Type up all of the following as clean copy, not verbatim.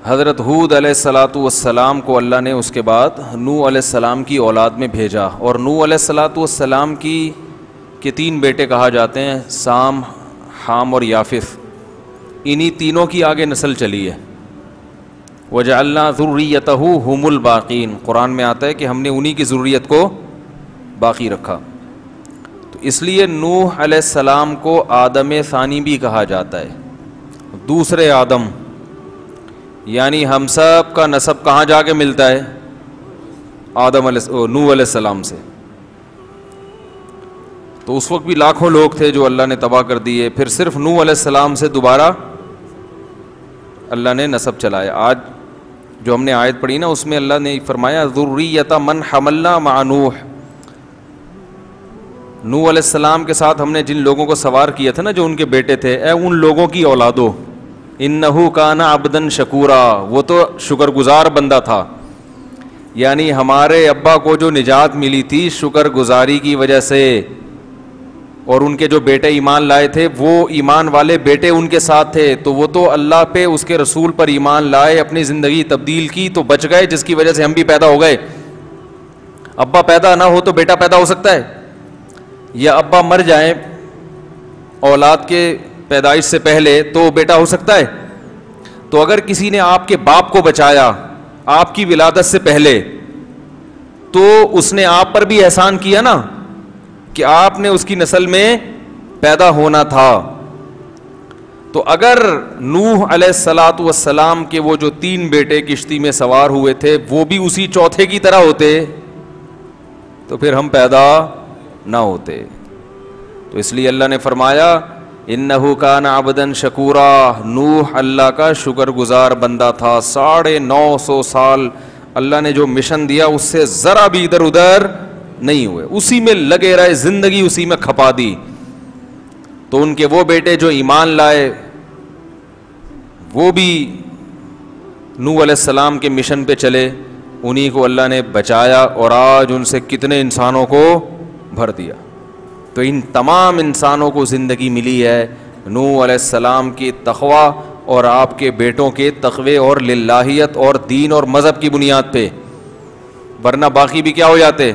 حضرت ہود علیہ الصلاۃ والسلام کو اللہ نے اس کے بعد نوح علیہ السلام کی اولاد میں بھیجا، اور نوح علیہ الصلاۃ والسلام کے 3 بیٹے کہا جاتے ہیں، سام، حام اور یافث. انہی تینوں کی آگے نسل چلی ہے. وجعلنا ذریتہ ھم الباقین، قرآن میں آتا ہے کہ ہم نے انہی کی ذریت کو باقی رکھا. تو اس لیے نوح علیہ السلام کو آدم ثانی بھی کہا جاتا ہے، دوسرے آدم. یعنی ہم سب کا نسب کہاں جا کے ملتا ہے؟ نوح علیہ السلام سے. تو اس وقت بھی لاکھوں لوگ تھے جو اللہ نے تباہ کر دیے، پھر صرف نوح علیہ السلام سے دوبارہ اللہ نے نسب چلایا. آج جو ہم نے آیت پڑھی نا، اس میں اللہ نے فرمایا ذریۃ من حملنا مع نوح. نوح علیہ السلام کے ساتھ ہم نے جن لوگوں کو سوار کیا تھا نا، جو ان کے بیٹے تھے، اے ان لوگوں کی اولادو، انہ کان عبدا شکورا، وہ تو شکر گزار بندہ تھا. یعنی ہمارے ابا کو جو نجات ملی تھی شکر گزاری کی وجہ سے، اور ان کے جو بیٹے ایمان لائے تھے وہ ایمان والے بیٹے ان کے ساتھ تھے، تو وہ تو اللہ پہ، اس کے رسول پر ایمان لائے، اپنی زندگی تبدیل کی تو بچ گئے، جس کی وجہ سے ہم بھی پیدا ہو گئے. ابا پیدا نہ ہو تو بیٹا پیدا ہو سکتا ہے، یا ابا مر جائیں اولاد کے پیدائش سے پہلے تو بیٹا ہو سکتا ہے. تو اگر کسی نے آپ کے باپ کو بچایا آپ کی ولادت سے پہلے، تو اس نے آپ پر بھی احسان کیا نا، کہ آپ نے اس کی نسل میں پیدا ہونا تھا. تو اگر نوح علیہ الصلاۃ والسلام کے وہ جو 3 بیٹے کشتی میں سوار ہوئے تھے وہ بھی اسی چوتھے کی طرح ہوتے تو پھر ہم پیدا نہ ہوتے. تو اس لیے اللہ نے فرمایا انہ کان عبدا شکورا، نوح اللہ کا شکر گزار بندہ تھا. 950 سال اللہ نے جو مشن دیا اس سے ذرا بھی ادھر ادھر نہیں ہوئے، اسی میں لگے رہے، زندگی اسی میں کھپا دی. تو ان کے وہ بیٹے جو ایمان لائے وہ بھی نوح علیہ السلام کے مشن پہ چلے، انہی کو اللہ نے بچایا، اور آج ان سے کتنے انسانوں کو بھر دیا. تو ان تمام انسانوں کو زندگی ملی ہے نوح علیہ السلام کی تقوی اور آپ کے بیٹوں کے تقوی اور للہیت اور دین اور مذہب کی بنیاد پہ، ورنہ باقی بھی کیا ہو جاتے،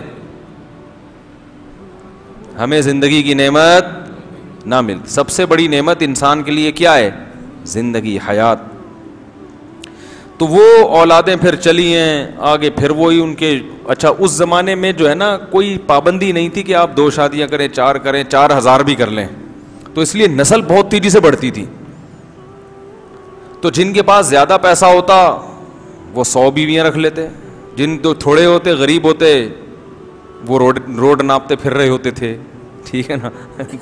ہمیں زندگی کی نعمت نہ مل. سب سے بڑی نعمت انسان کے لیے کیا ہے؟ زندگی، حیات. تو وہ اولادیں پھر چلی ہیں آگے، پھر وہی ان کے. اچھا اس زمانے میں جو ہے نا کوئی پابندی نہیں تھی کہ آپ 2 شادیاں کریں، 4 کریں، 4000 بھی کر لیں، تو اس لیے نسل بہت تیزی سے بڑھتی تھی. تو جن کے پاس زیادہ پیسہ ہوتا وہ 100 بیویاں رکھ لیتے، جن تو تھوڑے ہوتے غریب ہوتے وہ روڈ ناپتے پھر رہے ہوتے تھے، ٹھیک ہے نا.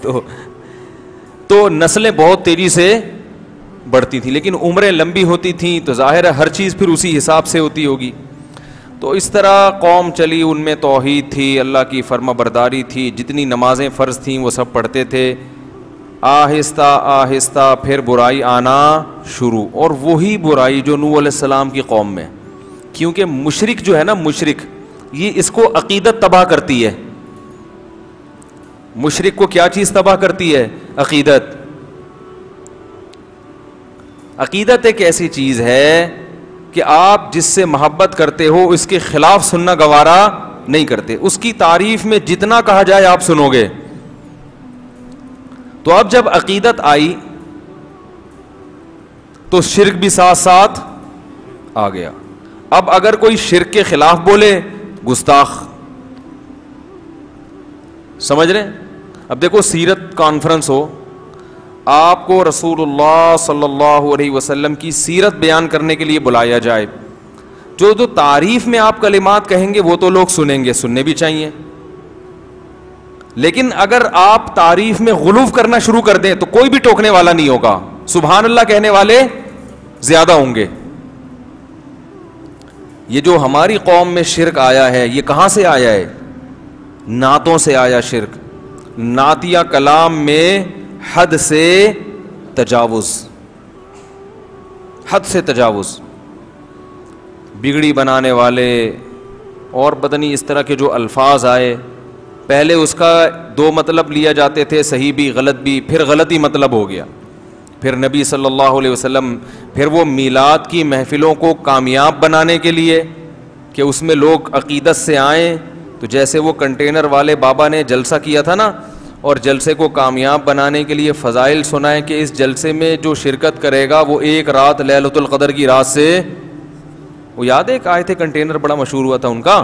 تو نسلیں بہت تیزی سے بڑھتی تھیں، لیکن عمریں لمبی ہوتی تھیں تو ظاہر ہے ہر چیز پھر اسی حساب سے ہوتی ہوگی. تو اس طرح قوم چلی، ان میں توحید تھی، اللہ کی فرما برداری تھی، جتنی نمازیں فرض تھیں وہ سب پڑھتے تھے. آہستہ آہستہ پھر برائی آنا شروع، اور وہی برائی جو نوح علیہ السلام کی قوم میں، کیونکہ مشرک جو ہے نا، مشرک یہ اس کو عقیدت تباہ کرتی ہے. مشرک کو کیا چیز تباہ کرتی ہے؟ عقیدت. عقیدت ایک ایسی چیز ہے کہ آپ جس سے محبت کرتے ہو اس کے خلاف سننا گوارا نہیں کرتے، اس کی تعریف میں جتنا کہا جائے آپ سنو گے. تو اب جب عقیدت آئی تو شرک بھی ساتھ ساتھ آ گیا. اب اگر کوئی شرک کے خلاف بولے، گستاخ. سمجھ رہے ہیں؟ اب دیکھو سیرت کانفرنس ہو، آپ کو رسول اللہ صلی اللہ علیہ وسلم کی سیرت بیان کرنے کے لیے بلایا جائے، جو تعریف میں آپ کلمات کہیں گے وہ تو لوگ سنیں گے، سننے بھی چاہیے. لیکن اگر آپ تعریف میں غلو کرنا شروع کر دیں تو کوئی بھی ٹوکنے والا نہیں ہوگا، سبحان اللہ کہنے والے زیادہ ہوں گے. یہ جو ہماری قوم میں شرک آیا ہے یہ کہاں سے آیا ہے؟ نعتوں سے آیا شرک. نعتیہ کلام میں حد سے تجاوز، حد سے تجاوز، بگڑی بنانے والے اور بدنی اس طرح کے جو الفاظ آئے. پہلے اس کا 2 مطلب لیا جاتے تھے، صحیح بھی غلط بھی، پھر غلط ہی مطلب ہو گیا. پھر نبی صلی اللہ علیہ وسلم پھر وہ میلاد کی محفلوں کو کامیاب بنانے کے لیے کہ اس میں لوگ عقیدت سے آئیں، تو جیسے وہ کنٹینر والے بابا نے جلسہ کیا تھا نا، اور جلسے کو کامیاب بنانے کے لیے فضائل سنائے کہ اس جلسے میں جو شرکت کرے گا وہ ایک رات لیلۃ القدر کی رات سے، وہ یاد ہے ایک آئے تھے کنٹینر بڑا مشہور ہوا تھا ان کا،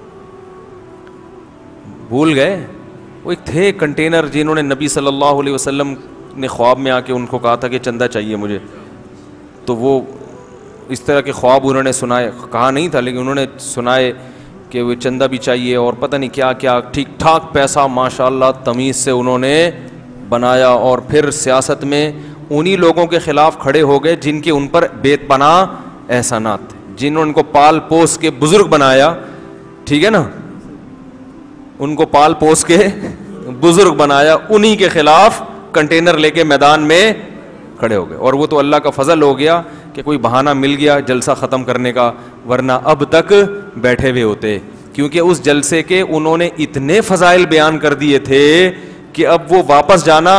بھول گئے؟ وہ ایک تھے کنٹینر جنہوں نے نبی صلی اللہ علیہ وسلم نے خواب میں آ کے ان کو کہا تھا کہ چندہ چاہیے مجھے، تو وہ اس طرح کے خواب انہوں نے سنائے، کہا نہیں تھا لیکن انہوں نے سنائے کہ وہ چندہ بھی چاہیے اور پتہ نہیں کیا کیا، ٹھیک ٹھاک پیسہ ماشاءاللہ تمیز سے انہوں نے بنایا، اور پھر سیاست میں انہی لوگوں کے خلاف کھڑے ہو گئے جن کے ان پر بے پناہ احسانات تھے، جنہوں نے ان کو پال پوس کے بزرگ بنایا، ٹھیک ہے نا، ان کو پال پوس کے بزرگ بنایا، انہی کے خلاف کنٹینر لے کے میدان میں کھڑے ہو گئے، اور وہ تو اللہ کا فضل ہو گیا کہ کوئی بہانہ مل گیا جلسہ ختم کرنے کا، ورنہ اب تک بیٹھے ہوئے ہوتے، کیونکہ اس جلسے کے انہوں نے اتنے فضائل بیان کر دیے تھے کہ اب وہ واپس جانا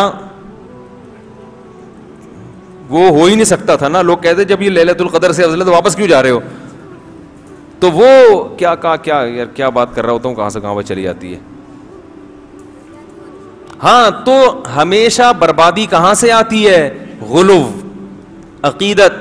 وہ ہو ہی نہیں سکتا تھا نا، لوگ کہتے جب یہ لیلۃ القدر سے افضل ہے تو واپس کیوں جا رہے ہو، تو وہ کیا کہا، کیا یار کیا بات کر رہا ہوتا ہوں، کہاں سے کہاں وہ چلی جاتی ہے۔ ہاں تو ہمیشہ بربادی کہاں سے آتی ہے؟ غلو، عقیدت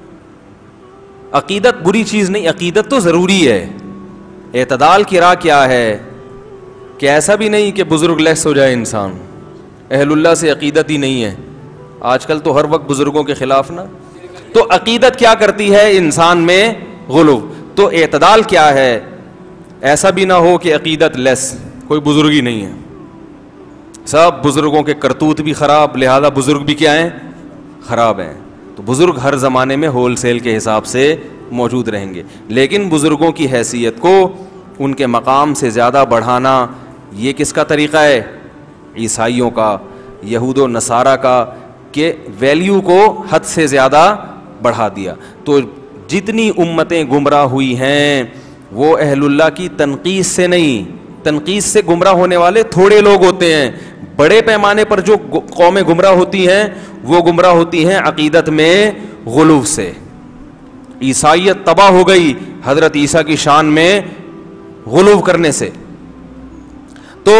بری چیز نہیں، عقیدت تو ضروری ہے، اعتدال کی راہ کیا ہے کہ ایسا بھی نہیں کہ بزرگ لیس ہو جائے انسان، اہل اللہ سے عقیدت ہی نہیں ہے، آج کل تو ہر وقت بزرگوں کے خلاف نا، تو عقیدت کیا کرتی ہے انسان میں؟ غلو، تو اعتدال کیا ہے؟ ایسا بھی نہ ہو کہ عقیدت لیس، کوئی بزرگ ہی نہیں ہے، سب بزرگوں کے کرتوت بھی خراب، لہذا بزرگ بھی کیا ہیں؟ خراب ہیں، تو بزرگ ہر زمانے میں ہول سیل کے حساب سے موجود رہیں گے، لیکن بزرگوں کی حیثیت کو ان کے مقام سے زیادہ بڑھانا یہ کس کا طریقہ ہے؟ عیسائیوں کا، یہود و نصارہ کا، کہ ویلیو کو حد سے زیادہ بڑھا دیا۔ تو جتنی امتیں گمراہ ہوئی ہیں وہ اہل اللہ کی تنقیص سے نہیں، تنقیص سے گمراہ ہونے والے تھوڑے لوگ ہوتے ہیں، بڑے پیمانے پر جو قومیں گمراہ ہوتی ہیں وہ گمراہ ہوتی ہیں عقیدت میں غلو سے۔ عیسائیت تباہ ہو گئی حضرت عیسیٰ کی شان میں غلو کرنے سے۔ تو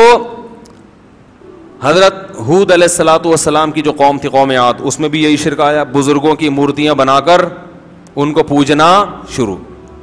حضرت ہود علیہ الصلوۃ والسلام کی جو قوم تھی قوم عاد، اس میں بھی یہی شرک آیا، بزرگوں کی مورتیاں بنا کر ان کو پوجنا شروع۔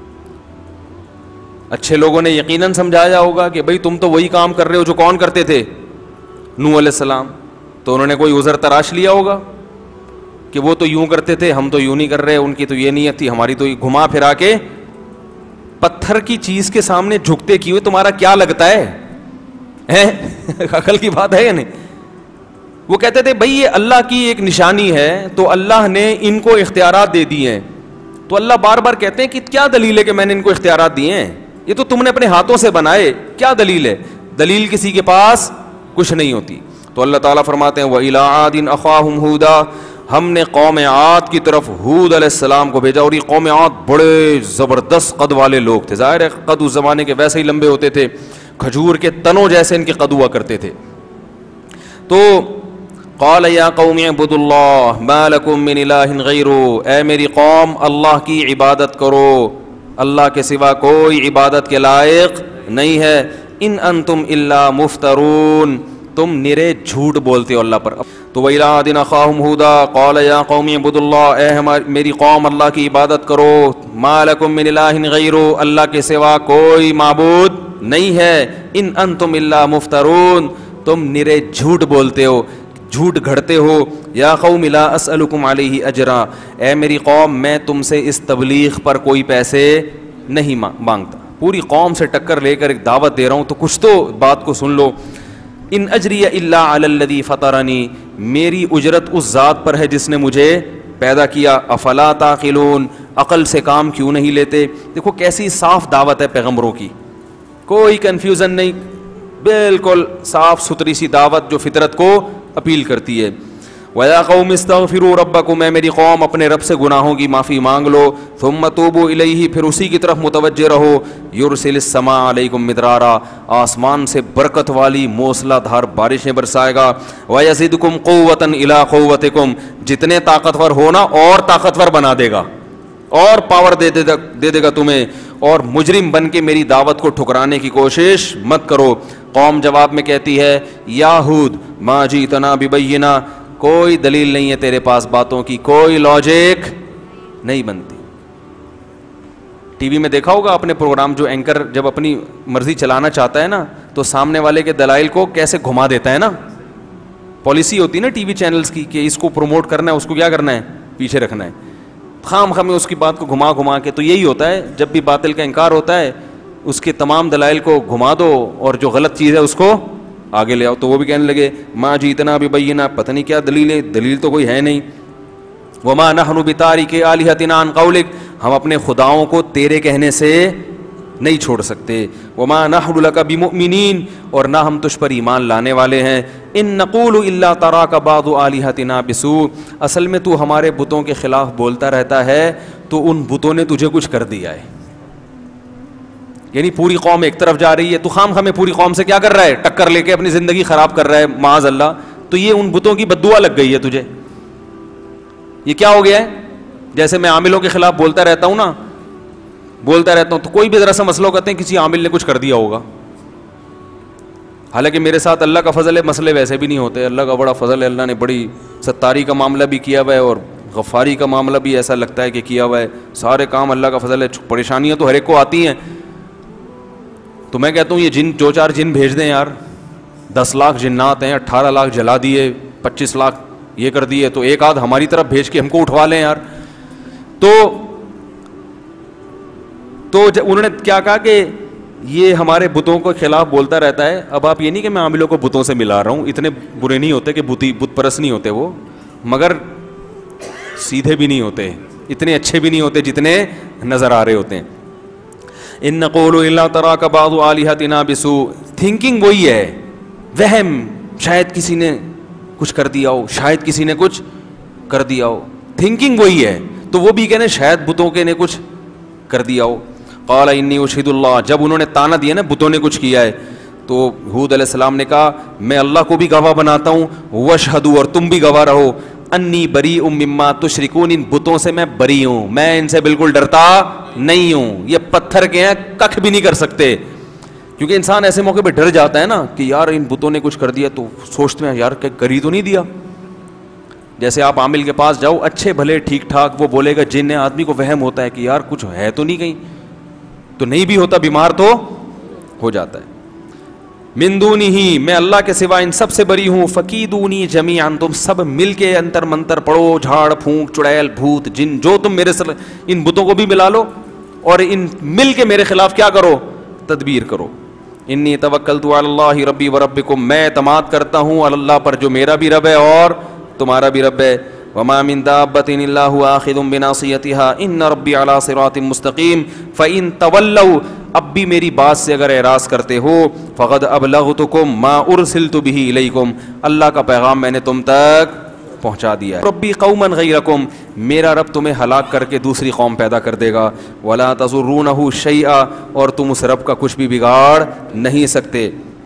اچھے لوگوں نے یقیناً سمجھایا ہوگا کہ بھئی تم تو وہی کام کر رہے ہو جو کون کرتے تھے؟ نوح علیہ السلام، تو انہوں نے کوئی عذر تراش لیا ہوگا کہ وہ تو یوں کرتے تھے، ہم تو یوں نہیں کر رہے، ان کی تو یہ نیت تھی، ہماری تو گھما پھرا کے پتھر کی چیز کے سامنے جھکتے کیوں؟ تمہارا کیا لگتا ہے؟ عقل کی بات ہے یا نہیں؟ وہ کہتے تھے بھئی یہ اللہ کی ایک نشانی ہے، تو اللہ نے ان کو اختیارات دے دی ہیں، تو اللہ بار بار کہتے ہیں کہ کیا دلیل ہے کہ میں نے ان کو اختیارات دیے ہیں؟ یہ تو تم نے اپنے ہاتھوں سے بنائے، کیا دلیل ہے؟ دلیل کسی کے پاس کچھ نہیں ہوتی۔ تو اللہ تعالیٰ فرماتے ہیں وَإِلَىٰ عَادٍ أَخَاهُمْ هُودًا، ہم نے قوم عاد کی طرف ہود علیہ السلام کو بھیجا، اور یہ قوم عاد بڑے زبردست قد والے لوگ تھے، ظاہر ہے قد اس زمانے کے ویسے ہی لمبے ہوتے تھے، کھجور کے تنوں جیسے ان کے قد ہوا کرتے تھے۔ تو قال یا قوم اعبدوا اللہ ما لکم من الہ غیرہ، اے میری قوم اللہ کی عبادت کرو، اللہ کے سوا کوئی عبادت کے لائق نہیں ہے، ان انتم الا مفترون، تم نرے جھوٹ بولتے ہو اللہ پر۔ تو وَإِلَىٰ عَادٍ أَخَاهُمْ هُودًا قَالَ يَا قَوْمِ اعْبُدُوا اللَّهَ، اے میری قوم اللہ کی عبادت کرو، مَا لَكُم مِّنْ إِلَٰهٍ غَيْرُهُ، اللہ کے سوا کوئی معبود نہیں ہے، ان انتم الا مفترون، تم نرے جھوٹ بولتے ہو، جھوٹ گھڑتے ہو۔ یا قوم لا اسألکم علیہ اجرا، اے میری قوم میں تم سے اس تبلیغ پر کوئی پیسے نہیں مانگتا، پوری قوم سے ٹکر لے کر ایک دعوت دے رہا ہوں تو کچھ تو بات کو سن لو۔ ان اجری الا علی الذی فطرنی، میری اجرت اس ذات پر ہے جس نے مجھے پیدا کیا، افلا تعقلون، عقل سے کام کیوں نہیں لیتے؟ دیکھو کیسی صاف دعوت ہے پیغمبروں کی، کوئی کنفیوژن نہیں، بالکل صاف ستھری سی دعوت جو فطرت کو اپیل کرتی ہے۔ وَيَا قَوْمِ اسْتَغْفِرُوا رَبَّكُمْ، اے میری قوم اپنے رب سے گناہوں کی معافی مانگ لو. ثُمَّ تُوبُوا إِلَيْهِ، پھر اسی کی طرف متوجہ رہو. يُرْسِلِ السَّمَاءَ عَلَيْكُمْ مِدْرَارًا، آسمان سے برکت والی موسلا دھار بارشیں برسائے گا. وَيَزِدْكُمْ قُوَّةً إِلَىٰ قُوَّتِكُمْ، جتنے طاقتور ہونا اور طاقتور بنا دے گا اور پاور دے دے گا تمہیں. اور مجرم بن کے میری دعوت کو ٹھکرانے کی کوشش مت کرو. قوم جواب میں کہتی ہے یا ہود ما جئتنا ببینہ، کوئی دلیل نہیں ہے تیرے پاس باتوں کی، کوئی لاجک نہیں بنتی. ٹی وی میں دیکھا ہوگا آپ نے پروگرام، جو اینکر جب اپنی مرضی چلانا چاہتا ہے نا تو سامنے والے کے دلائل کو کیسے گھما دیتا ہے نا. پالیسی ہوتی ہے نا ٹی وی چینلز کی کہ اس کو پروموٹ کرنا ہے، اس کو کیا کرنا ہے، پیچھے رکھنا ہے. خام خام اس کی بات کو گھما گھما کے. تو یہی ہوتا ہے جب بھی باطل کا انکار ہوتا ہے اس کے تمام دلائل کو گھما دو اور جو غلط چیز ہے اس کو آگے لے آؤ. تو وہ بھی کہنے لگے ما جئتنا ببینہ، پتہ نہیں کیا دلیل ہے، دلیل تو کوئی ہے نہیں. وما نحن بتارک آلہتنا عن قولک، ہم اپنے خداؤں کو تیرے کہنے سے نہیں چھوڑ سکتے. وما نحن لک بمؤمنین، اور نہ ہم تجھ پر ایمان لانے والے ہیں. ان نقول الا تراک بعض آلہتنا بسوء، اصل میں تو ہمارے بتوں کے خلاف بولتا رہتا ہے تو ان بتوں نے تجھے کچھ کر دیا ہے. یعنی پوری قوم ایک طرف جا رہی ہے، تو خام خامے پوری قوم سے کیا کر رہا ہے، ٹکر لے کے اپنی زندگی خراب کر رہا ہے معاذ اللہ. تو یہ ان بتوں کی بد دعا لگ گئی ہے تجھے. یہ کیا ہو گیا ہے؟ جیسے میں عاملوں کے خلاف بولتا رہتا ہوں نا، بولتا رہتا ہوں تو کوئی بھی ذرا سا مسئلہ کہتے ہیں کسی عامل نے کچھ کر دیا ہوگا. حالانکہ میرے ساتھ اللہ کا فضل ہے، مسئلے ویسے بھی نہیں ہوتے. اللہ کا بڑا فضل ہے، اللہ نے بڑی ستاری کا معاملہ بھی کیا ہوا ہے اور غفاری کا معاملہ بھی ایسا لگتا ہے کہ کیا ہوا ہے. سارے کام اللہ کا فضل ہے. پریشانیاں تو ہر ایک کو آتی ہیں. تو میں کہتا ہوں یہ جن دو چار جن بھیج دیں یار، 10 لاکھ جنات ہیں، 18 لاکھ جلا دیے، 25 لاکھ یہ کر دیے، تو ایک آدھ ہماری طرف بھیج کے ہم کو اٹھوا لیں یار. تو انہوں نے کیا کہا کہ یہ ہمارے بتوں کے خلاف بولتا رہتا ہے. اب آپ یہ نہیں کہ میں عاملوں کو بتوں سے ملا رہا ہوں، اتنے برے نہیں ہوتے کہ بت پرست نہیں ہوتے وہ، مگر سیدھے بھی نہیں ہوتے، اتنے اچھے بھی نہیں ہوتے جتنے نظر آ رہے ہوتے ہیں. ان نقول الا تراک بعض آلہتنا بسوء، تھنکنگ وہی ہے، وہم، شاید کسی نے کچھ کر دیا ہو، شاید کسی نے کچھ کر دیا ہو، تھنکنگ وہی ہے. تو وہ بھی کہنے شاید بتوں کے نے کچھ کر دیا ہو. قال انی اشہد اللہ، جب انہوں نے تانا دیا نا بتوں نے کچھ کیا ہے، تو ہود علیہ السلام نے کہا میں اللہ کو بھی گواہ بناتا ہوں، واشہدوا، اور تم بھی گواہ رہو، انی بریء مما تشرکون، ان بتوں سے میں بری ہوں، میں ان سے بالکل ڈرتا نہیں ہوں. یہ پتھر کے ہیں، ککھ بھی نہیں کر سکتے. کیونکہ انسان ایسے موقع پہ ڈر جاتا ہے نا کہ یار ان بتوں نے کچھ کر دیا، تو سوچتے ہیں یار کہ کر ہی تو نہیں دیا. جیسے آپ عامل کے پاس جاؤ، اچھے بھلے ٹھیک ٹھاک وہ بولے گا جن ہے، آدمی کو وہم ہوتا ہے کہ یار کچھ ہے تو نہیں کہیں، تو نہیں بھی ہوتا، بیمار تو ہو جاتا ہے. من دونہی، میں اللہ کے سوا ان سب سے بری ہوں. فکیدونی جمیعا، تم سب مل کے انتر منتر پڑھو، جھاڑ پھونک چڑیل بھوت جن جو تم میرے ان بتوں کو بھی ملا لو اور ان مل کے میرے خلاف کیا کرو، تدبیر کرو. انی توکلت علی اللہ ربی و ربکم، میں اعتماد کرتا ہوں اللہ پر جو میرا بھی رب ہے اور تمہارا بھی رب ہے. وما من دابۃ الا هو آخذ بناصیتها ان ربی علی صراط مستقیم. فإن تولوا، اب بھی میری بات سے اگر اعراض کرتے ہو، فقد ابلغتکم ما ارسلت به الیکم، اللہ کا پیغام میں نے تم تک پہنچا دیا ہے. ربی قوما غیرکم، میرا رب تمہیں ہلاک کر کے دوسری قوم پیدا کر دے گا. ولا تضرونہ شیئا، اور تم اس رب کا کچھ بھی بگاڑ نہیں سکتے.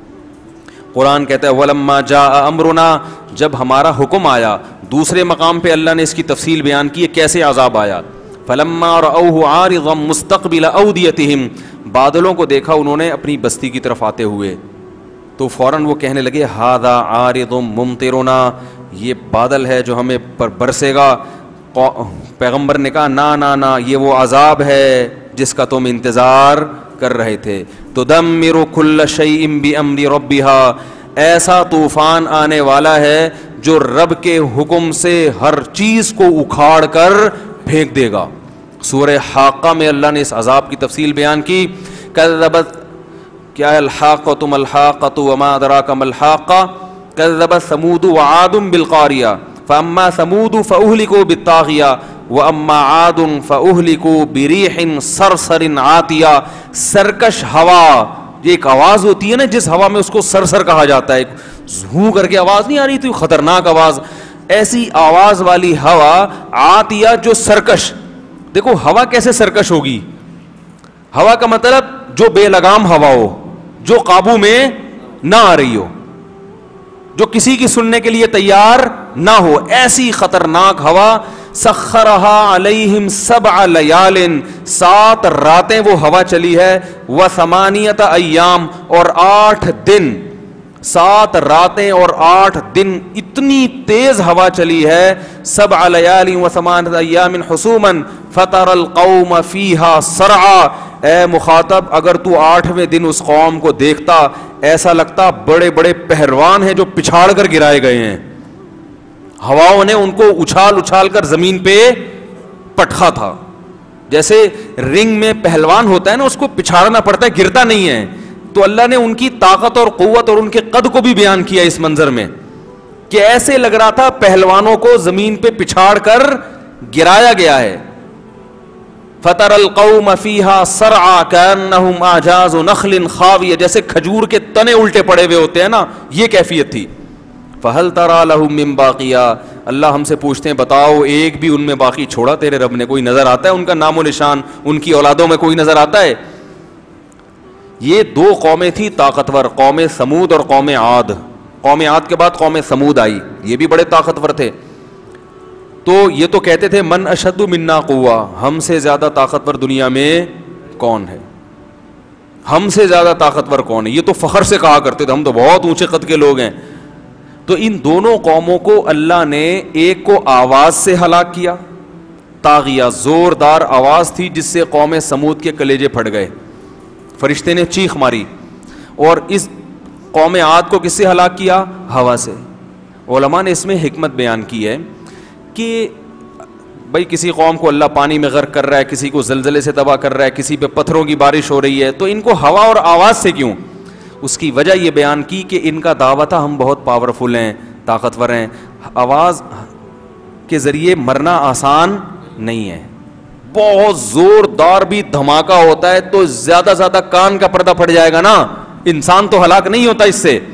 قرآن کہتا ہے ولما جاء امرنا، جب ہمارا حکم آیا. دوسرے مقام پہ اللہ نے اس کی تفصیل بیان کی ہے کیسے عذاب آیا. فلما رأوه عارضا مستقبل اودیتہم، بادلوں کو دیکھا انہوں نے اپنی بستی کی طرف آتے ہوئے، تو فوراً وہ کہنے لگے ھذا عارض ممطرنا، یہ بادل ہے جو ہمیں پر برسے گا. پیغمبر نے کہا نا نا نا، یہ وہ عذاب ہے جس کا تم انتظار کر رہے تھے. تدمر کل شیء بامر ربها، ایسا طوفان آنے والا ہے جو رب کے حکم سے ہر چیز کو اکھاڑ کر پھینک دے گا. سورہ حاقہ میں اللہ نے اس عذاب کی تفصیل بیان کی. کذبت، کیا ہے الحاقۃ ما الحاقۃ وما ادراک ما الحاقہ. کذبت ثمود وعاد بالقاریہ فاما ثمود فاہلکوا بالطاغیہ واما عاد فاہلکوا بریح صرصر عاتیہ. سرکش ہوا، یہ ایک آواز ہوتی ہے نا جس ہوا میں اس کو سرسر کہا جاتا ہے، زھوں کر کے آواز نہیں آ رہی تھی، خطرناک آواز. ایسی آواز والی ہوا عاتیہ جو سرکش. دیکھو ہوا کیسے سرکش ہوگی؟ ہوا کا مطلب جو بے لگام ہوا ہو, جو قابو میں نہ آ رہی ہو, جو کسی کی سننے کے لیے تیار نہ ہو, ایسی خطرناک ہوا. سخرها علیہم 7 لیال, 7 راتیں وہ ہوا چلی ہے. و8 ایام, اور 8 دن, 7 راتیں اور 8 دن اتنی تیز ہوا چلی ہے. 7 لیال و8 ایام حسوما فتر القوم فیہا سرعا. اے مخاطب, اگر تو 8ویں دن اس قوم کو دیکھتا ایسا لگتا بڑے بڑے پہلوان ہیں جو پچھاڑ کر گرائے گئے ہیں. ہواؤں نے ان کو اچھال اچھال کر زمین پہ پٹخا تھا. جیسے رنگ میں پہلوان ہوتا ہے نا, اس کو پچھاڑنا پڑتا ہے, گرتا نہیں ہے. تو اللہ نے ان کی طاقت اور قوت اور ان کے قد کو بھی بیان کیا اس منظر میں کہ ایسے لگ رہا تھا پہلوانوں کو زمین پہ پچھاڑ کر گرایا گیا ہے. فَتَرَ الْقَوْمَ فِيهَا سَرْعًا كَأَنَّهُمْ أَعْجَازُ نَخْلٍ خَاوِيَةٍ, جیسے کھجور کے تنے الٹے پڑے ہوئے ہوتے ہیں نا, یہ کیفیت تھی. فَهَلْ تَرَى لَهُم مِّن بَاقِيَةٍ, اللہ ہم سے پوچھتے ہیں بتاؤ ایک بھی ان میں باقی چھوڑا تیرے رب نے؟ کوئی نظر آتا ہے ان کا نام و نشان, ان کی اولادوں میں کوئی نظر آتا ہے؟ یہ 2 قومیں تھی طاقتور, قوم سمود اور قوم عاد. قوم عاد کے بعد قوم سمود آئی, یہ بھی بڑے طاقتور تھے. تو یہ تو کہتے تھے من اشد منا قوہ, ہم سے زیادہ طاقتور دنیا میں کون ہے, ہم سے زیادہ طاقتور کون ہے. یہ تو فخر سے کہا کرتے تھے ہم تو بہت اونچے قد کے لوگ ہیں. تو ان دونوں قوموں کو اللہ نے ایک کو آواز سے ہلاک کیا, طاغیہ, زوردار آواز تھی جس سے قوم سمود کے کلیجے پھٹ گئے, فرشتے نے چیخ ماری. اور اس قوم عاد کو کس سے ہلاک کیا؟ ہوا سے. علماء نے اس میں حکمت بیان کی ہے کہ بھائی کسی قوم کو اللہ پانی میں غرق کر رہا ہے, کسی کو زلزلے سے تباہ کر رہا ہے, کسی پہ پتھروں کی بارش ہو رہی ہے, تو ان کو ہوا اور آواز سے کیوں؟ اس کی وجہ یہ بیان کی کہ ان کا دعویٰ تھا ہم بہت پاورفل ہیں, طاقتور ہیں. آواز کے ذریعے مرنا آسان نہیں ہے, بہت زوردار بھی دھماکہ ہوتا ہے تو زیادہ زیادہ کان کا پردہ پھٹ جائے گا نا, انسان تو ہلاک نہیں ہوتا اس سے.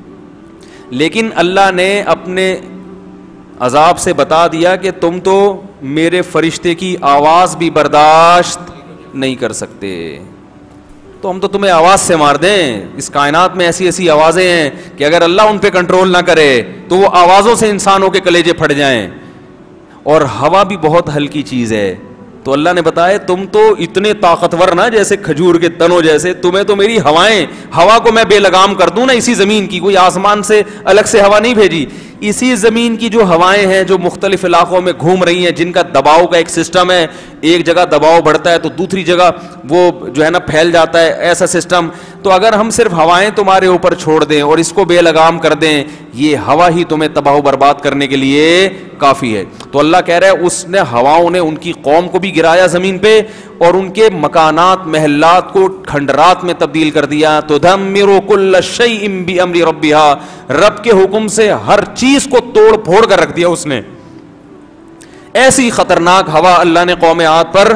لیکن اللہ نے اپنے عذاب سے بتا دیا کہ تم تو میرے فرشتے کی آواز بھی برداشت نہیں کر سکتے, تو ہم تو تمہیں آواز سے مار دیں. اس کائنات میں ایسی ایسی آوازیں ہیں کہ اگر اللہ ان پہ کنٹرول نہ کرے تو وہ آوازوں سے انسانوں کے کلیجے پھٹ جائیں. اور ہوا بھی بہت ہلکی چیز ہے, تو اللہ نے بتایا تم تو اتنے طاقتور نا جیسے کھجور کے تنوں جیسے, تمہیں تو میری ہوائیں, ہوا کو میں بے لگام کر دوں نا اسی زمین کی, کوئی آسمان سے الگ سے ہوا نہیں بھیجی, اسی زمین کی جو ہوائیں ہیں جو مختلف علاقوں میں گھوم رہی ہیں, جن کا دباؤ کا ایک سسٹم ہے, ایک جگہ دباؤ بڑھتا ہے تو دوسری جگہ وہ جو ہے نا پھیل جاتا ہے, ایسا سسٹم. تو اگر ہم صرف ہوائیں تمہارے اوپر چھوڑ دیں اور اس کو بے لگام کر دیں, یہ ہوا ہی تمہیں تباہ و برباد کرنے کے لیے کافی ہے. تو اللہ کہہ رہا ہے اس نے ہواؤں نے ان کی قوم کو بھی گرایا زمین پہ اور ان کے مکانات محلات کو کھنڈرات میں تبدیل کر دیا. تدمر کل شیء بامر ربها, رب کے حکم سے ہر چیز کو توڑ پھوڑ کر رکھ دیا اس نے. ایسی خطرناک ہوا اللہ نے قوم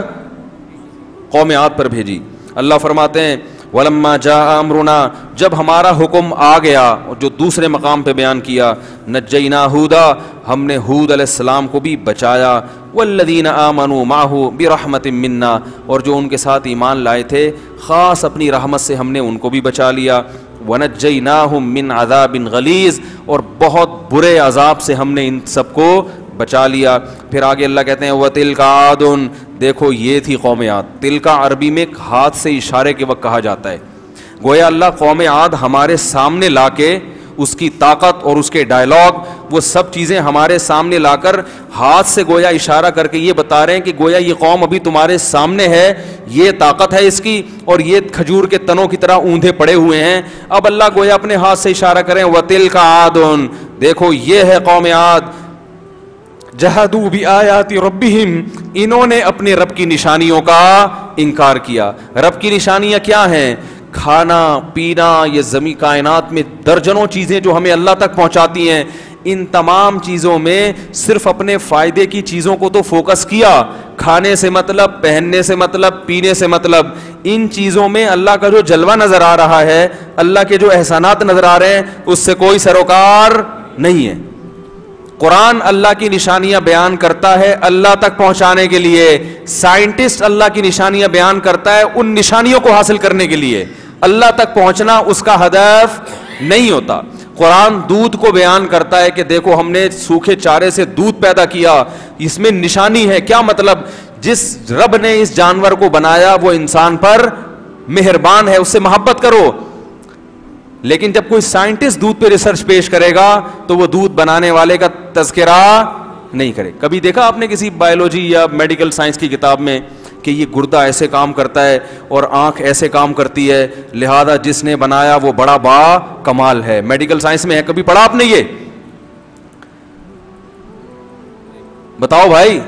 عاد پر بھیجی. اللہ فرماتے ہیں وَلَمَّا جَاءَ أَمْرُنَا, جب ہمارا حکم آ گیا, اور جو دوسرے مقام پہ بیان کیا, نَجَّيْنَا هُودًا, ہم نے ہود علیہ السلام کو بھی بچایا, وَالَّذِينَ آمَنُوا مَعَهُ بِرَحْمَةٍ مِنَّا, اور جو ان کے ساتھ ایمان لائے تھے خاص اپنی رحمت سے ہم نے ان کو بھی بچا لیا. وَنَجَّيْنَاهُمْ مِنْ عَذَابٍ غَلِيظٍ, اور بہت برے عذاب سے ہم نے ان سب کو بچا لیا. پھر آگے اللہ کہتے ہیں وَتِلْكَ عَادٌ, دیکھو یہ تھی قوم عاد. تلکا عربی میں ہاتھ سے اشارے کے وقت کہا جاتا ہے. گویا اللہ قوم عاد ہمارے سامنے لا کے اس کی طاقت اور اس کے ڈائلاگ, وہ سب چیزیں ہمارے سامنے لا کر ہاتھ سے گویا اشارہ کر کے یہ بتا رہے ہیں کہ گویا یہ قوم ابھی تمہارے سامنے ہے, یہ طاقت ہے اس کی, اور یہ کھجور کے تنوں کی طرح اوندھے پڑے ہوئے ہیں. اب اللہ گویا اپنے ہاتھ سے اشارہ کریں وَتِلْكَ عَادٌ, دیکھو یہ ہے قوم عاد. جہدوا بآیات ربہم, انہوں نے اپنے رب کی نشانیوں کا انکار کیا. رب کی نشانیاں کیا ہیں؟ کھانا پینا, یہ زمین کائنات میں درجنوں چیزیں جو ہمیں اللہ تک پہنچاتی ہیں, ان تمام چیزوں میں صرف اپنے فائدے کی چیزوں کو تو فوکس کیا. کھانے سے مطلب, پہننے سے مطلب, پینے سے مطلب, ان چیزوں میں اللہ کا جو جلوہ نظر آ رہا ہے, اللہ کے جو احسانات نظر آ رہے ہیں, اس سے کوئی سروکار نہیں ہے. قرآن اللہ کی نشانیاں بیان کرتا ہے اللہ تک پہنچانے کے لیے, سائنٹسٹ اللہ کی نشانیاں بیان کرتا ہے ان نشانیوں کو حاصل کرنے کے لیے, اللہ تک پہنچنا اس کا ہدف نہیں ہوتا. قرآن دودھ کو بیان کرتا ہے کہ دیکھو ہم نے سوکھے چارے سے دودھ پیدا کیا, اس میں نشانی ہے. کیا مطلب؟ جس رب نے اس جانور کو بنایا وہ انسان پر مہربان ہے, اس سے محبت کرو. لیکن جب کوئی سائنٹسٹ دودھ پہ ریسرچ پیش کرے گا تو وہ دودھ بنانے والے کا تذکرہ نہیں کرے. کبھی دیکھا آپ نے کسی بایولوجی یا میڈیکل سائنس کی کتاب میں کہ یہ گردہ ایسے کام کرتا ہے اور آنکھ ایسے کام کرتی ہے, لہذا جس نے بنایا وہ بڑا با کمال ہے؟ میڈیکل سائنس میں ہے, کبھی پڑھا آپ نے یہ؟ بتاؤ بھائی,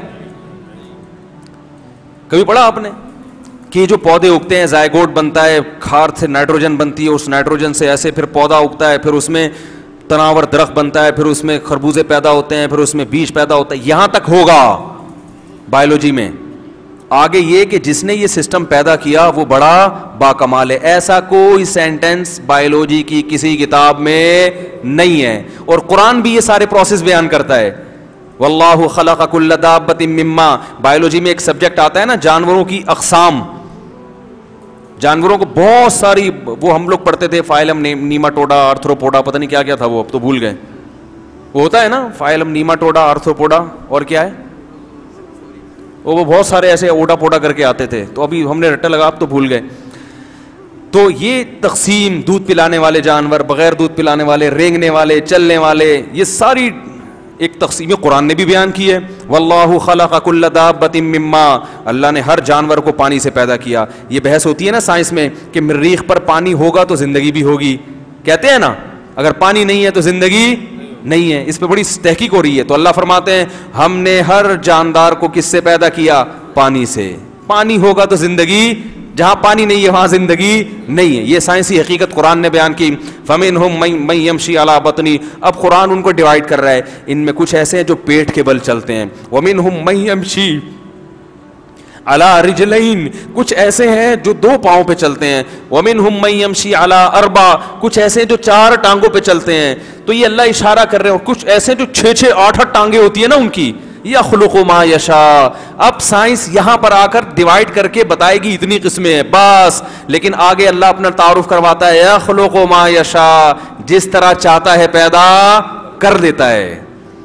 کبھی پڑھا آپ نے کہ جو پودے اگتے ہیں زائگوٹ بنتا ہے, کھاد سے نائٹروجن بنتی ہے, اس نائٹروجن سے ایسے پھر پودا اگتا ہے, پھر اس میں تناور درخت بنتا ہے, پھر اس میں خربوزے پیدا ہوتے ہیں, پھر اس میں بیج پیدا ہوتا ہے. یہاں تک ہوگا بایولوجی میں. آگے یہ کہ جس نے یہ سسٹم پیدا کیا وہ بڑا باکمال ہے, ایسا کوئی سینٹنس بایولوجی کی کسی کتاب میں نہیں ہے. اور قرآن بھی یہ سارے پروسیس بیان کرتا ہے. واللہ خلق کل دابۃ مما, بایولوجی میں ایک سبجیکٹ آتا ہے نا جانوروں کی اقسام, جانوروں کو بہت ساری, وہ ہم لوگ پڑھتے تھے فائلم نیماٹوڈا آرتھروپوڈا, پتہ نہیں کیا کیا تھا وہ, اب تو بھول گئے. وہ ہوتا ہے نا فائلم نیماٹوڈا آرتھروپوڈا اور کیا ہے وہ بہت سارے ایسے اوڈا پوڈا کر کے آتے تھے, تو ابھی ہم نے رٹا لگا, اب تو بھول گئے. تو یہ تقسیم, دودھ پلانے والے جانور, بغیر دودھ پلانے والے, رینگنے والے, چلنے والے, یہ ساری ایک تقسیم قرآن نے بھی بیان کی ہے. واللہ خلق کل دابۃ مما, اللہ نے ہر جانور کو پانی سے پیدا کیا. یہ بحث ہوتی ہے نا سائنس میں کہ مریخ پر پانی ہوگا تو زندگی بھی ہوگی, کہتے ہیں نا اگر پانی نہیں ہے تو زندگی نہیں ہے. اس پہ بڑی تحقیق ہو رہی ہے. تو اللہ فرماتے ہیں ہم نے ہر جاندار کو کس سے پیدا کیا؟ پانی سے. پانی ہوگا تو زندگی, جہاں پانی نہیں ہے وہاں زندگی نہیں ہے. یہ سائنسی حقیقت قرآن نے بیان کی. فَمِنْهُمْ مَن يَمْشِي عَلَى بَطْنِهِ, اب قرآن ان کو ڈیوائڈ کر رہا ہے, ان میں کچھ ایسے ہیں جو پیٹ کے بل چلتے ہیں. وَمِنْهُمْ مَن يَمْشِي عَلَى رِجْلَيْن, کچھ ایسے ہیں جو 2 پاؤں پہ چلتے ہیں. وَمِنْهُمْ مَن يَمْشِي عَلَى 4, کچھ ایسے جو 4 ٹانگوں پہ چلتے ہیں. تو یہ اللہ اشارہ کر رہے ہیں. اور کچھ ایسے جو 6 8 ٹانگیں ہوتی ہیں نا ان کی, یخلق ما یشاء. اب سائنس یہاں پر آ کر ڈیوائڈ کر کے بتائے گی اتنی قسمیں ہیں بس, لیکن آگے اللہ اپنا تعارف کرواتا ہے یخلق ما یشاء, جس طرح چاہتا ہے پیدا کر دیتا ہے,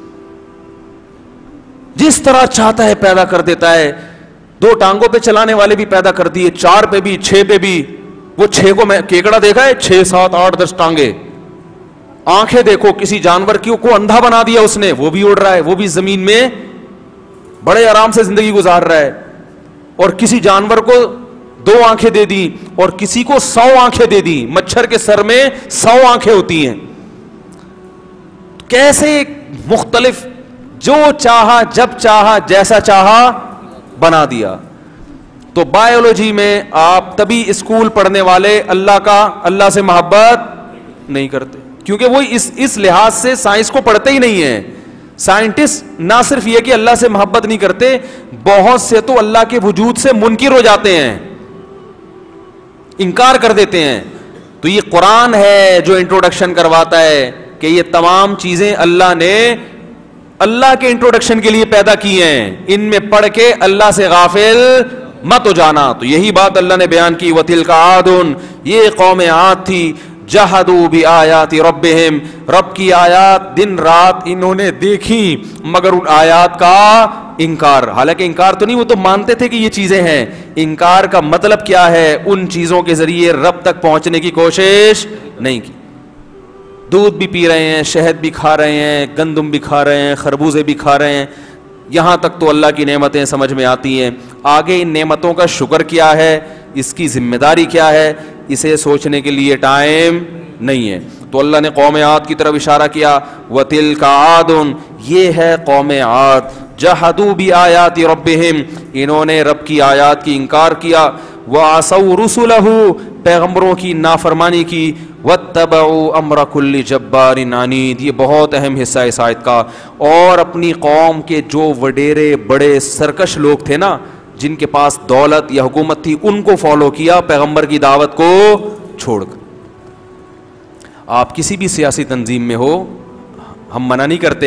جس طرح چاہتا ہے پیدا کر دیتا ہے. 2 ٹانگوں پہ چلانے والے بھی پیدا کر دیے, 4 پہ بھی, 6 پہ بھی. وہ 6 کو میں کیکڑا دیکھا ہے, 6 7 8 10 ٹانگیں. آنکھیں دیکھو, کسی جانور کو اندھا بنا دیا اس نے, وہ بھی اڑ رہا ہے, وہ بھی زمین میں بڑے آرام سے زندگی گزار رہا ہے. اور کسی جانور کو 2 آنکھیں دے دی اور کسی کو 100 آنکھیں دے دی. مچھر کے سر میں 100 آنکھیں ہوتی ہیں. کیسے مختلف, جو چاہا جب چاہا جیسا چاہا بنا دیا. تو بایولوجی میں آپ تبھی اسکول پڑھنے والے اللہ سے محبت نہیں کرتے, کیونکہ وہ اس لحاظ سے سائنس کو پڑھتے ہی نہیں ہیں. سائنٹسٹ نہ صرف یہ کہ اللہ سے محبت نہیں کرتے, بہت سے تو اللہ کے وجود سے منکر ہو جاتے ہیں, انکار کر دیتے ہیں. تو یہ قرآن ہے جو انٹروڈکشن کرواتا ہے کہ یہ تمام چیزیں اللہ نے اللہ کے انٹروڈکشن کے لیے پیدا کی ہیں, ان میں پڑھ کے اللہ سے غافل مت ہو جانا. تو یہی بات اللہ نے بیان کی. وَتِلْكَ عَادٌ, یہ قوم عاد تھی. جہدوا بآیات ربہم, رب کی آیات دن رات انہوں نے دیکھی مگر ان آیات کا انکار. حالانکہ انکار تو نہیں, وہ تو مانتے تھے کہ یہ چیزیں ہیں. انکار کا مطلب کیا ہے؟ ان چیزوں کے ذریعے رب تک پہنچنے کی کوشش نہیں کی. دودھ بھی پی رہے ہیں, شہد بھی کھا رہے ہیں, گندم بھی کھا رہے ہیں, خربوزے بھی کھا رہے ہیں, یہاں تک تو اللہ کی نعمتیں سمجھ میں آتی ہیں. آگے ان نعمتوں کا شکر کیا ہے, اس کی ذمہ داری کیا ہے, اسے سوچنے کے لیے ٹائم نہیں ہے. تو اللہ نے قوم عاد کی طرف اشارہ کیا. وَتِلْكَ عَادٌ, یہ ہے قوم عاد. جَحَدُوا بِآیَاتِ رَبِّهِمْ, انہوں نے رب کی آیات کی انکار کیا. وَعَصَوْا رُسُلَهُ, پیغمبروں کی نافرمانی کی. وَاتَّبَعُوا أَمْرَ كُلِّ جَبَّارٍ عَنِيدٍ, یہ بہت اہم حصہ ہے اس آیت کا. اور اپنی قوم کے جو وڈیرے بڑے سرکش لوگ تھے نا, جن کے پاس دولت یا حکومت تھی, ان کو فالو کیا پیغمبر کی دعوت کو چھوڑ کر. آپ کسی بھی سیاسی تنظیم میں ہو, ہم منع نہیں کرتے,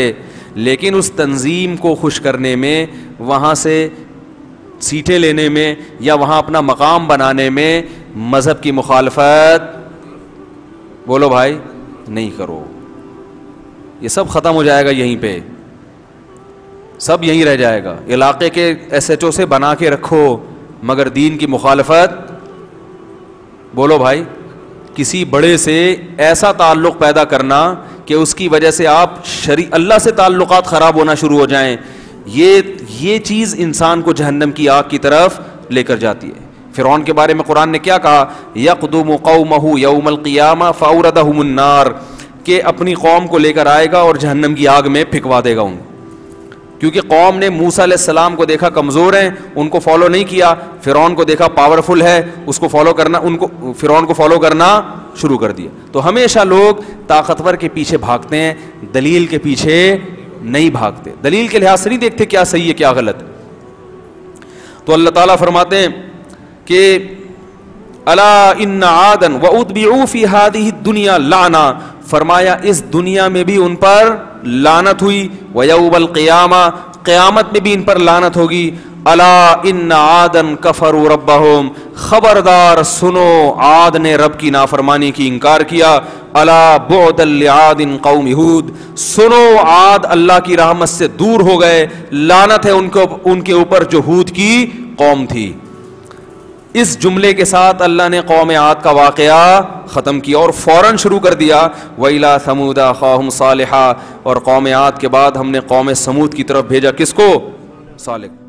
لیکن اس تنظیم کو خوش کرنے میں، وہاں سے سیٹیں لینے میں یا وہاں اپنا مقام بنانے میں مذہب کی مخالفت بولو بھائی نہیں کرو. یہ سب ختم ہو جائے گا یہیں پہ، سب یہیں رہ جائے گا. علاقے کے ایس ایچ او سے بنا کے رکھو مگر دین کی مخالفت بولو بھائی. کسی بڑے سے ایسا تعلق پیدا کرنا کہ اس کی وجہ سے آپ اللہ سے تعلقات خراب ہونا شروع ہو جائیں، یہ چیز انسان کو جہنم کی آگ کی طرف لے کر جاتی ہے. فرعون کے بارے میں قرآن نے کیا کہا؟ یقدم قومہ یوم القیامہ فاوردہم النار، کہ اپنی قوم کو لے کر آئے گا اور جہنم کی آگ میں پھینکوا دے گا ان. کیونکہ قوم نے موسیٰ علیہ السلام کو دیکھا کمزور ہیں، ان کو فالو نہیں کیا. فرعون کو دیکھا پاورفل ہے، اس کو فالو کرنا، فرعون کو فالو کرنا شروع کر دیا. تو ہمیشہ لوگ طاقتور کے پیچھے بھاگتے ہیں، دلیل کے پیچھے نہیں بھاگتے، دلیل کے لحاظ سے نہیں دیکھتے کیا صحیح ہے کیا غلط. تو اللہ تعالیٰ فرماتے ہیں کہ الا ان عادا واتبعوا فی ہذہ الدنیا لعنہ، فرمایا اس دنیا میں بھی ان پر لعنت ہوئی، ویوم القیامہ، قیامت میں بھی ان پر لعنت ہوگی. الا ان عادا کفروا ربہم، خبردار سنو عاد نے رب کی نافرمانی کی انکار کیا. الا بعدا لعاد قوم ہود، سنو عاد اللہ کی رحمت سے دور ہو گئے، لعنت ہے ان کے اوپر جو ہود کی قوم تھی. اس جملے کے ساتھ اللہ نے قوم عاد کا واقعہ ختم کیا اور فوراً شروع کر دیا وَإِلَىٰ ثَمُودَ أَخَاهُمْ صَالِحًا، اور قوم عاد کے بعد ہم نے قوم سمود کی طرف بھیجا کس کو؟ صالح.